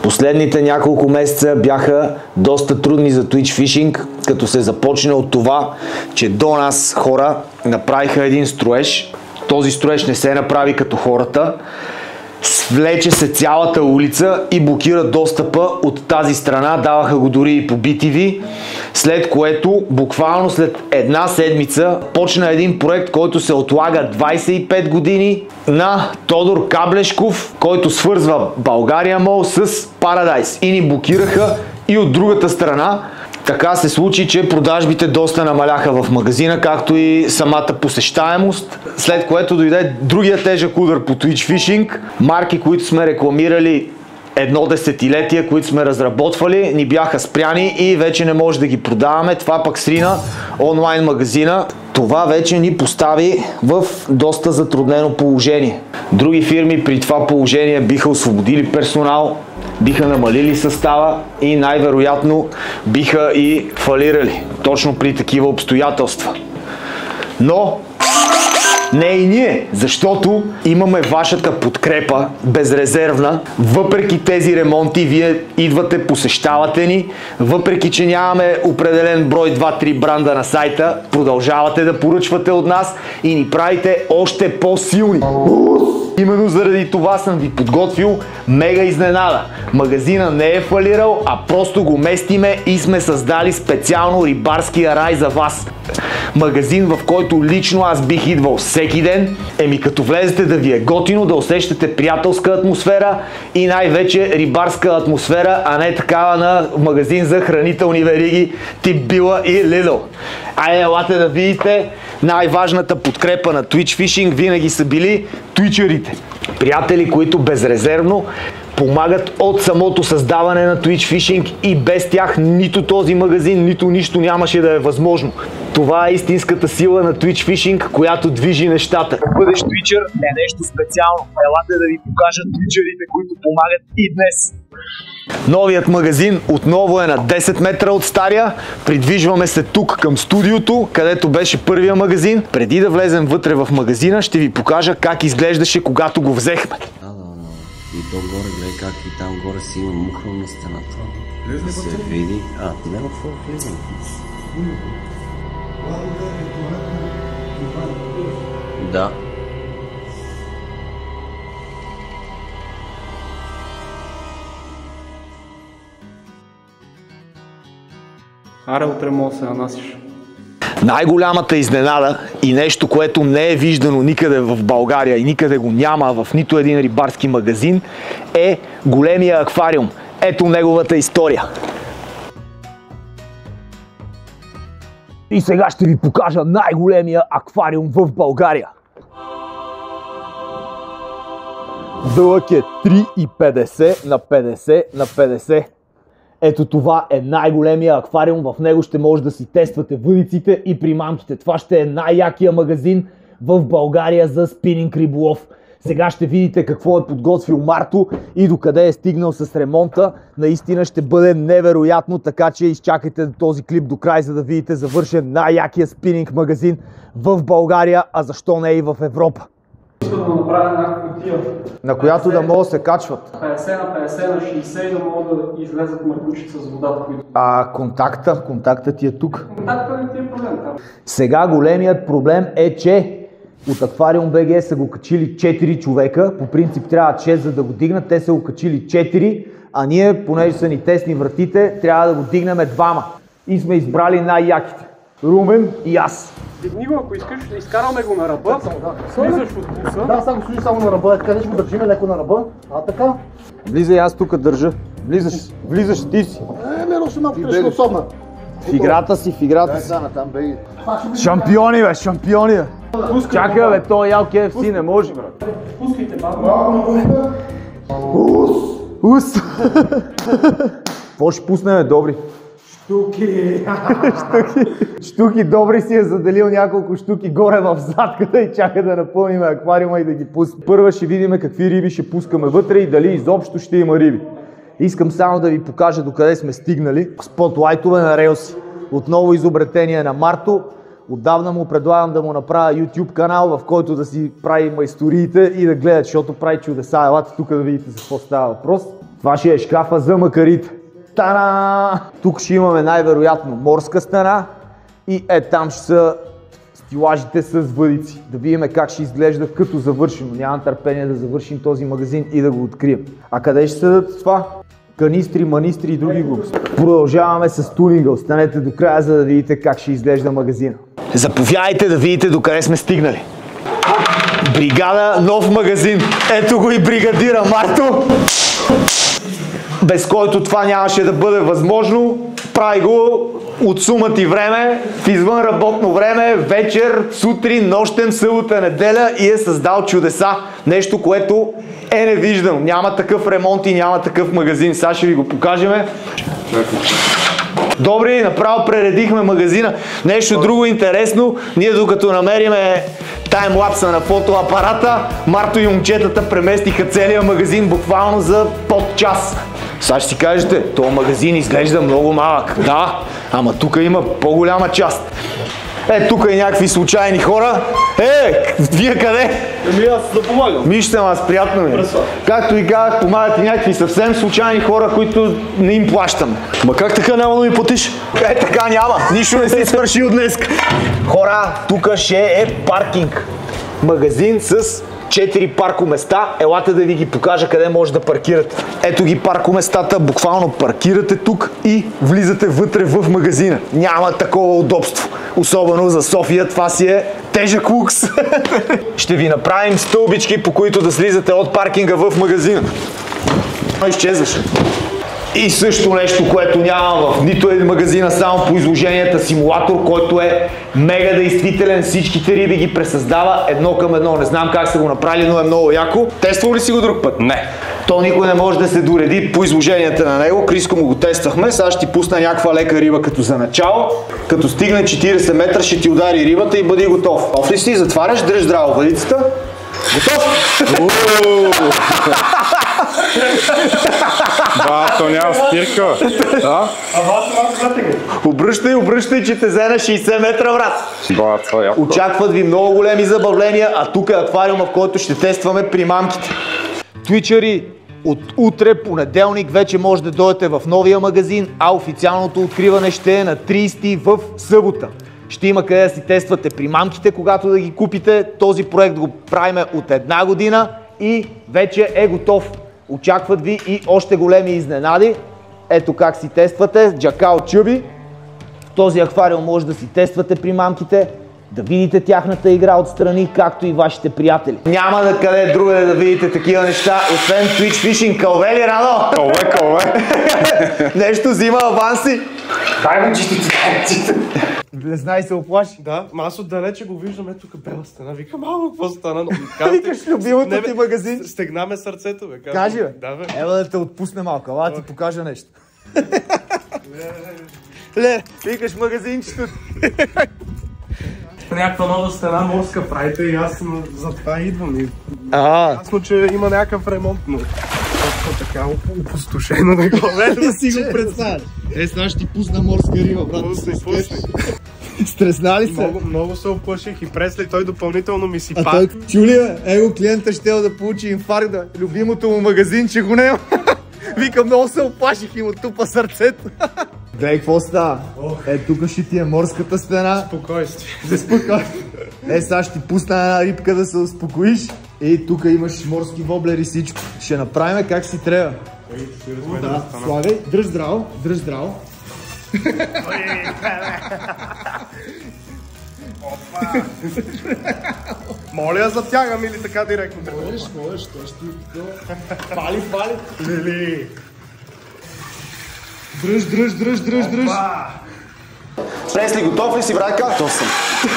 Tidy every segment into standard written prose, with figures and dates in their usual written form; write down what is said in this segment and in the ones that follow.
Последните няколко месеца бяха доста трудни за Twitch Fishing, като се започне от това, че до нас хора направиха един строеж. Този строеж не се направи като хората. Свлече се цялата улица и блокира достъпа от тази страна, даваха го дори и по BTV, след което буквално след една седмица почна един проект, който се отлага 25 години на Тодор Каблешков, който свързва България Мол с Парадайс и ни блокираха и от другата страна. Така се случи, че продажбите доста намаляха в магазина, както и самата посещаемост, след което дойде другия тежък удар по Twitch Fishing. Марки, които сме рекламирали едно десетилетие, които сме разработвали, ни бяха спряни и вече не може да ги продаваме. Това пък срина онлайн магазина. Това вече ни постави в доста затруднено положение. Други фирми при това положение биха освободили персонал, биха намалили състава и най-вероятно биха и фалирали. Точно при такива обстоятелства. Но не и ние, защото имаме вашата подкрепа, безрезервна. Въпреки тези ремонти, вие идвате, посещавате ни. Въпреки, че нямаме определен брой 2-3 бранда на сайта, продължавате да поръчвате от нас и ни правите още по-силни. Именно заради това съм ви подготвил мега изненада. Магазина не е фалирал, а просто го местиме и сме създали специално рибарския рай за вас. Магазин, в който лично аз бих идвал всеки ден. Като влезете да ви е готино, да усещате приятелска атмосфера и най-вече рибарска атмосфера, а не такава на магазин за хранителни вериги тип Била и Lidl. Айде, елате да видите, най-важната подкрепа на Twitch Fishing винаги са били твичерите. Приятели, които безрезервно помагат от самото създаване на Twitch Fishing и без тях нито този магазин, нито нищо нямаше да е възможно. Това е истинската сила на Twitch Fishing, която движи нещата. Да бъдеш твичър е нещо специално. Елате да ви покажа твичерите, които помагат и днес. Новият магазин отново е на 10 метра от стария. Придвижваме се тук към студиото, където беше първия магазин. Преди да влезем вътре в магазина, ще ви покажа как изглеждаше, когато го взехме. И то горе, гледай как и там горе си има муха на стената. Да се види. Няма какво влизам. Да. Аре, утре мога да се нанасиш. Най-голямата изненада и нещо, което не е виждано никъде в България и никъде го няма в нито един рибарски магазин, е големия аквариум. Ето неговата история. И сега ще ви покажа най-големия аквариум в България. Дълъг е 3,50 на 50 на 50. Ето това е най-големия аквариум, в него ще може да си тествате въдиците и примамките. Това ще е най-якия магазин в България за спининг риболов. Сега ще видите какво е подготвил Марто и докъде е стигнал с ремонта. Наистина ще бъде невероятно, така че изчакайте този клип до край, за да видите завършен най-якия спининг магазин в България, а защо не и в Европа. Искам да направя една кутия, на която да могат да се качват. 50 на 50 на 60 и да могат да излезат мъркучи с водата. А контакта ти е тук. Контакта не ти е проблем там. Сега големият проблем е, че от Аквариум БГ са го качили 4 човека. По принцип трябва 6 за да го дигнат. Те са го качили 4, а ние, понеже са ни тесни вратите, трябва да го дигнем двама. И сме избрали най-яките. Румен и аз. Дигни го, ако искаш, изкараме го на ръба, влизаш от буса. Да, сега го служи само на ръба, така ще го държиме леко на ръба. Така. Влизай, аз тук държа. Влизаш ти си. Ще малко трешко особна. В играта си. Шампиони, бе, шампиони, бе. Чакай, бе, той ял KFC, не може, брат. Пускайте, бабо. Ус! Какво ще пуснем, добри? Штуки, добри си е заделил няколко штуки горе в задката и чака да напълним аквариума и да ги пуснем. Първо ще видим какви риби ще пускаме вътре и дали изобщо ще има риби. Искам само да ви покажа докъде сме стигнали. Спотлайтове на релси. Отново изобретение на Марто. Отдавна му предлагам да му направя YouTube канал, в който да си прави майсториите и да гледат, защото прави чудеса. Елате тук да видите за какво става въпрос. Това ще е шкафа за макарите. Тана! Тук ще имаме най-вероятно морска стена и там ще са стилажите с въдици. Да видим как ще изглежда като завършено. Нямам търпение да завършим този магазин и да го открием. А къде ще седат това? Канистри, манистри и други глупости. Продължаваме с тунинга. Останете до края, за да видите как ще изглежда магазина. Заповядайте да видите докъде сме стигнали. Бригада, нов магазин. Ето го и бригадира Марто, без който това нямаше да бъде възможно. Прави го от сума ти време, в извън работно време, вечер, сутрин, нощем, събота, неделя и е създал чудеса. Нещо, което е невиждано. Няма такъв ремонт и няма такъв магазин. Сега ще ви го покажем. Добре, направо прередихме магазина. Нещо друго интересно, ние докато намериме таймлапса на фотоапарата, Марто и момчетата преместиха целия магазин буквално за под час. Сега ще си кажете, този магазин изглежда много малък. Да, ама тук има по-голяма част. Тук и някакви случайни хора. Вие къде? Аз да помагам. Миште, аз приятно ми. Както и казах, помагат и някакви съвсем случайни хора, които не им плащам. Ма как така няма да ми платиш? Така няма. Нищо не си свършил днес. Хора, тук ще е паркинг. Магазин с 4 паркоместа. Елате да ви ги покажа къде може да паркирате. Ето ги паркоместата, буквално паркирате тук и влизате вътре в магазина. Няма такова удобство. Особено за София, това си е тежък лукс. Ще ви направим стълбички, по които да слизате от паркинга в магазина. Изчезваше. И също нещо, което няма в нито един магазин, а само по изложенията, симулатор, който е мега действителен, всичките риби ги пресъздава едно към едно. Не знам как са го направили, но е много яко. Тествал ли си го друг път? Не. То никой не може да се дореди по изложенията на него. Криско му го тествахме. Сега ще ти пусна някаква лека риба като за начало. Като стигне 40 метра ще ти удари рибата и бъди готов. Готов ли си? Затваряш, дръж здраво въдицата. Готов! То няма спирка. Да? Обръщай, че те взе на 60 метра, брат. Очакват ви много големи забавления, а тук е аквариума, в който ще тестваме примамките. Твичъри, от утре, понеделник, вече може да дойдете в новия магазин, а официалното откриване ще е на 30 в събота. Ще има къде да си тествате примамките, когато да ги купите. Този проект го правиме от 1 година и вече е готов. Очакват ви и още големи изненади. Ето как си тествате джакал чъби. В този аквариум може да си тествате примамките, да видите тяхната игра отстрани, както и вашите приятели. Няма да къде другаде да видите такива неща, освен Twitch Fishing. Кълве ли, Радо? Кълве. Нещо взима аванси. Дай му чистите. Не знай се оплаши. Да, аз отдалече го виждам, ето тук бела стена. Викам, какво стана? Викаш любимото ти магазин. Стегна ме сърцето, бе. Кажи, бе. Да, бе. Ева да те отпусне малко, ела да ти покажа нещо. Ле, викаш магазинчето. Някаква нова стена морска правите и аз за това идвам. Ясно, че има някакъв ремонт, но просто така опустошено на главе. Да си го представяш. Сега ще ти пусна морска риба, брат. Пусни. Стресна ли се? Много се оплаших и Пресли той допълнително ми си пак. А той чули, бе? Его клиента щел да получи инфаркт, да. Любимото му магазинче го няма. Вика, много се оплаших и му тупа сърцето. Гледай, какво става? Тук ще ти е морската стена. Спокойствие. Спокойствие. Сега ще ти пусна една рибка да се успокоиш. Тук имаш морски воблери и всичко. Ще направим как си трябва. Да, Славей, дръж здраво, дръж здраво. Моля я затягам или така директно? Можеш, то ще пали. Лили. Дръж. Пресли, готов ли си, братка? Готов съм.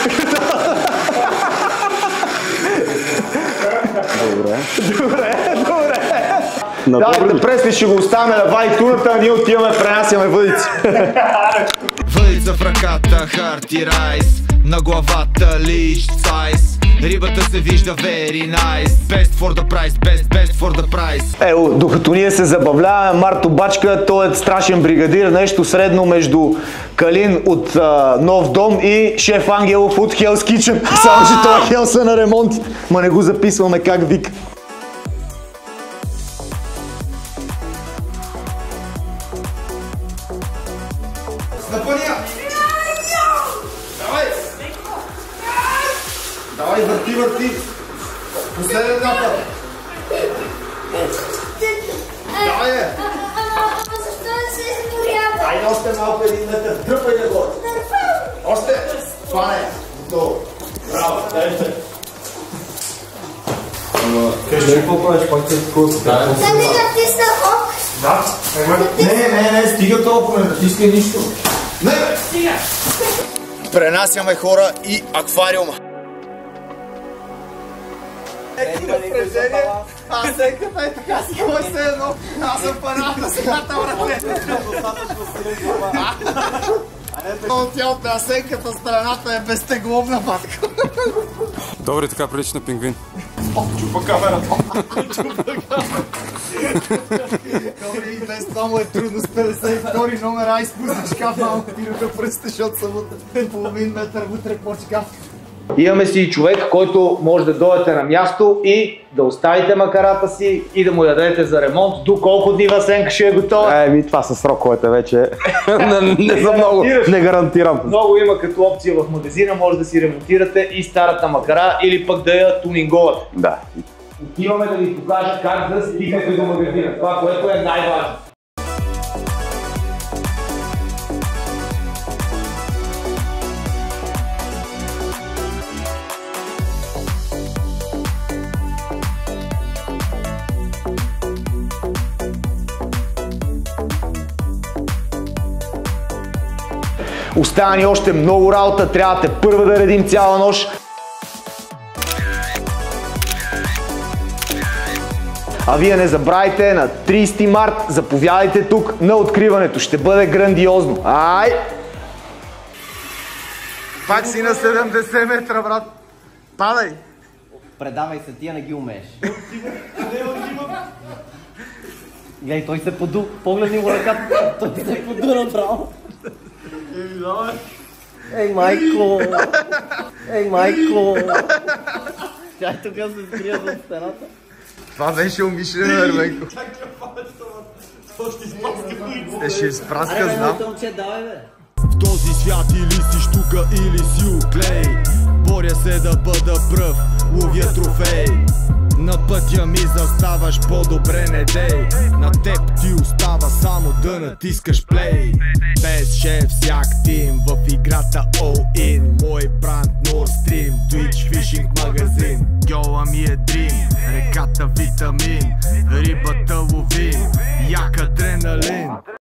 Добре. Давайте, Пресли, ще го оставяме да вади туната, а ние отиваме, пренасяме въдици. Въдица в ръката, харти райс, на главата лич сайз. Рибата се вижда very nice. Best for the price, best for the price. Докато ние се забавляваме, Марто Бачка, той е страшен бригадир, нещо средно между Калин от Нов дом и шеф Ангелов от Hell's Kitchen. Само че това е Hell's на ремонтите. Ма не го записваме как вика. Стъпания! Давай! Давай, върти! Последен напад! Давай, бе! Защо не се изморява? Айде още малко 1 метър, тръпай нагоре! Още! Това не! Готово! Браво! Кажи, какво правиш, пак ти такова се Да не натисна хок. Да? Не, стига толкова, не натискай нищо. Не, бе! Стига! Пренасяме хора и аквариума. Сенката е така си, кой се едно. Аз съм паната, сега там ръце. От тялото на сенката страната е безтегловна батка. Добре, така прилича на пингвин. Чупа камерата. Добре, и без това му е трудно с 52 номер, ай спусни шкаф, малко ти да пръста, защото съм от половин метър вътре по шкаф. Имаме си човек, който може да дойдете на място и да оставите макарата си и да му я дадете за ремонт. До колко дни Васенка ще е готова? Това са сроковете вече. Не за много, не гарантирам. Много има като опция в магазина, може да си ремонтирате и старата макара или пък да я тунинговате. Да. Отиваме да ви покажа как да стигнете до магазина. Това, което е най-важно. Остава ни още много работа, трябва те първа да редим цяла нощ. А вие не забравяйте, на 30 март заповядайте тук на откриването. Ще бъде грандиозно. Ай! Пак си на 70 метра, брат. Падай! Предавай се, тия не ги умееш. Гледай, той се поду. Погледни му ръката. Той се поду направо. Ей, майко! Ей, майко! Чай тук се скрия за стената. Това беше умишлено, Ерменко. Ще изпраска, знам. В този свят или си штука, или си уклей. Боря се да бъда пръв, ловя трофей. На пътя ми заставаш, по-добре не дей. На теб ти остава само да натискаш плей. Без шеф, всяк тим в играта all in. Мой бранд Nord Stream, Twitch Fishing магазин. Гьола ми е дрим, реката витамин, рибата ловим, як адреналин.